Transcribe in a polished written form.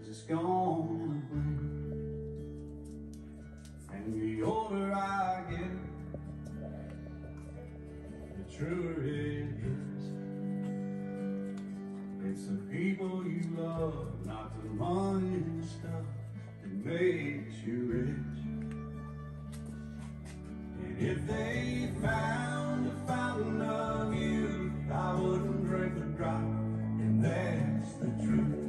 it's gonna bring. And the older I get, the truer it is. It's the people you love, not the money and stuff, that makes you rich. And if they found a fountain of youth, I wouldn't drink a drop, and that's the truth.